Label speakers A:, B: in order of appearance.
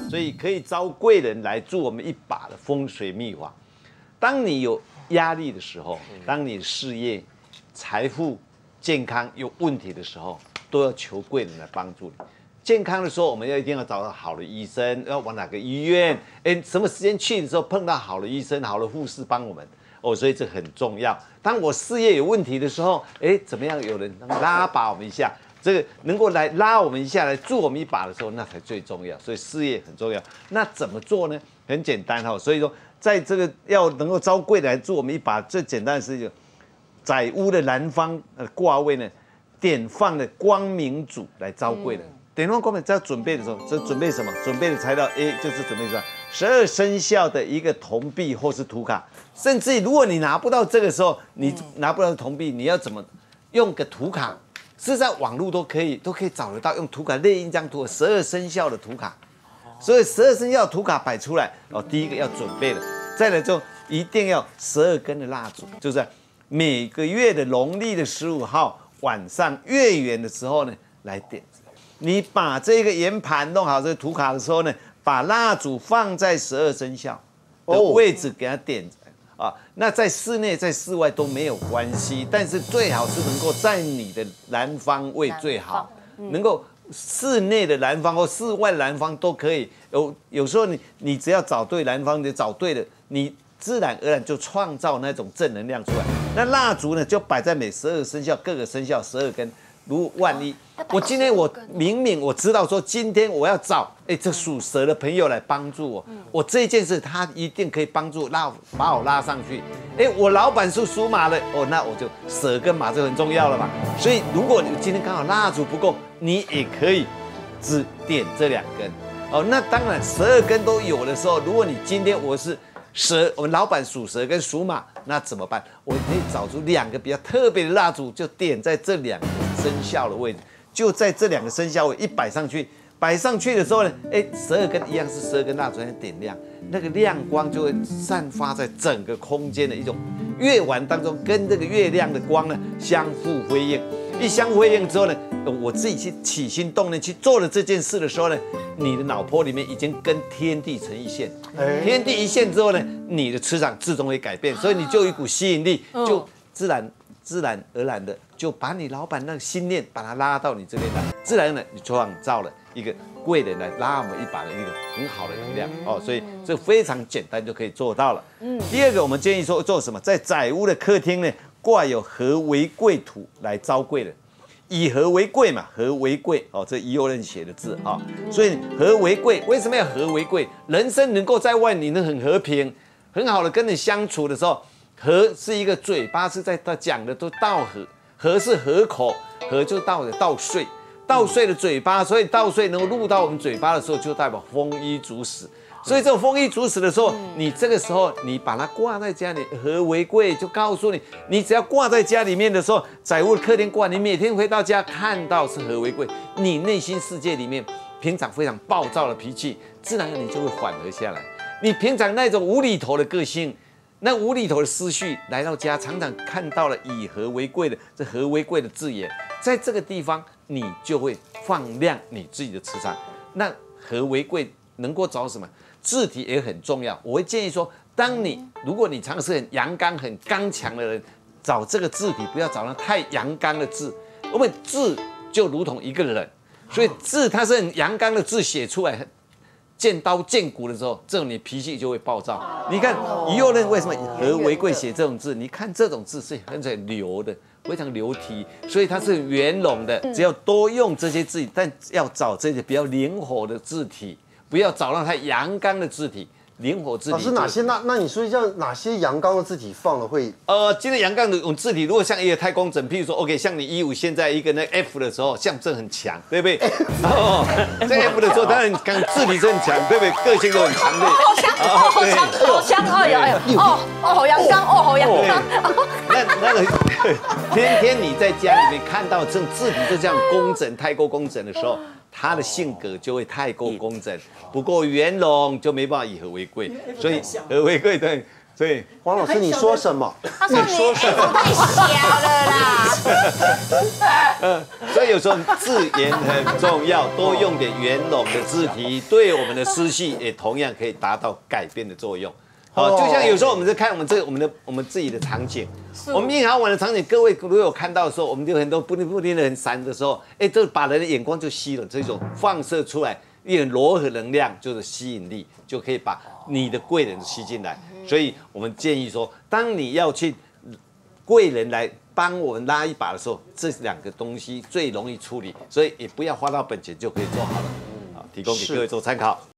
A: 所以可以招贵人来助我们一把的风水秘法。当你有压力的时候，当你的事业、财富、健康有问题的时候，都要求贵人来帮助你。健康的时候，我们一定要找到好的医生，要往哪个医院？什么时间去的时候碰到好的医生、好的护士帮我们所以这很重要。当我事业有问题的时候，怎么样有人能拉拔我们一下？这个能够来拉我们一下，来助我们一把的时候，那才最重要。所以事业很重要。那怎么做呢？很简单所以说，在这个要能够招贵人来助我们一把，最简单的事情，宅屋的南方卦位呢，点放的光明烛来招贵人。点放光明在准备的时候，这准备什么？准备的材料就是准备什么？12生肖的一个铜币或是图卡，甚至如果你拿不到这个时候，你拿不到铜币，你要怎么用个图卡？是在网络都可以找得到，用图卡列印张图，12生肖的图卡，所以12生肖的图卡摆出来第一个要准备的，再来就一定要12根的蜡烛，就是每个月的农历的15号晚上月圆的时候呢来点。你把这个圆盘弄好这个图卡的时候呢，把蜡烛放在12生肖的位置给它点那在室内在室外都没有关系，但是最好是能够在你的南方位最好，能够室内的南方或室外的南方都可以。有时候你只要找对南方，你找对了，你自然而然就创造那种正能量出来。那蜡烛呢，就摆在每12生肖各个生肖12根。如万一我今天明明我知道说今天我要找这属蛇的朋友来帮助我，我这件事他一定可以帮助把我拉上去。我老板是属马的那我就蛇跟马就很重要了嘛。所以如果你今天刚好蜡烛不够，你也可以只点这2根那当然12根都有的时候，如果你今天我是蛇，我们老板属蛇跟属马，那怎么办？我可以找出2个比较特别的蜡烛，就点在这2个生肖的位置，就在这2个生肖位一摆上去。摆上去的时候呢，12根一样是12根蜡烛点亮，那个亮光就会散发在整个空间的一种月丸当中，跟这个月亮的光呢相互辉映。一相互辉映之后呢，我自己去起心动念去做了这件事的时候呢，你的脑波里面已经跟天地成一线，天地一线之后呢，你的磁场自动会改变，所以你就有一股吸引力，就自然而然的就把你老板那个心念把它拉到你这边来，自然呢你创造了一个贵人来拉我们一把的一个很好的能量所以这非常简单就可以做到了。第二个我们建议说做什么，在宅屋的客厅呢挂有和为贵图来招贵人。以和为贵嘛，和为贵这宜幼人写的字所以和为贵，为什么要和为贵？人生能够在外你能很和平，很好的跟你相处的时候，和是一个嘴巴是在他讲的都道和，和是和口，和就道的道税，道税的嘴巴，所以道税能够入到我们嘴巴的时候，就代表丰衣足食。所以这种丰衣足食的时候，你这个时候你把它挂在家里，和为贵，就告诉你，你只要挂在家里面的时候，宅屋的客厅挂，你每天回到家看到是和为贵，你内心世界里面平常非常暴躁的脾气，自然你就会缓和下来。你平常那种无厘头的个性，那无厘头的思绪，来到家常常看到了以和为贵的这和为贵的字眼，在这个地方你就会放亮你自己的磁场。那和为贵能够找什么？字体也很重要，我会建议说，如果你常是很阳刚、很刚强的人，找这个字体不要找那太阳刚的字，因为字就如同一个人，所以字它是很阳刚的字写出来，见刀见骨的时候，这种你脾气就会暴躁。你看宜幼人为什么和为贵写这种字？你看这种字是很流的，非常流体，所以它是圆融的。只要多用这些字体，但要找这些比较灵活的字体。不要找到太阳刚的字体，灵活字体。老
B: 师哪些？那你说像哪些阳刚的字体放了会？
A: 今天阳刚的字体，如果像一个太工整，譬如说 OK， 像你15现在一个那 F 的时候，象征很强，对不对？在 F 的时候，当然字体是很强，对不对？个性都很强烈。
C: 好强，好强，好阳刚，好阳刚。
A: 那个天天你在家里面看到这种字体就这样工整、太过工整的时候。他的性格就会太过工整，不够圆融，就没办法以和为贵。所以和为贵对， 所以
B: 黄老师，你说什么？
C: 他说你手太小了啦。
A: 所以有时候字言很重要，多用点圆融的字体，对我们的思绪也同样可以达到改变的作用。哦，就像有时候我们在看我们自己的场景，我们印好玩的场景，各位如果有看到的时候，我们就很多不停的很闪的时候，这把人的眼光就吸了，这种放射出来一点柔和能量，就是吸引力，就可以把你的贵人吸进来。所以我们建议说，当你要去贵人来帮我们拉一把的时候，这2个东西最容易处理，所以也不要花到本钱就可以做好了。提供给各位做参考。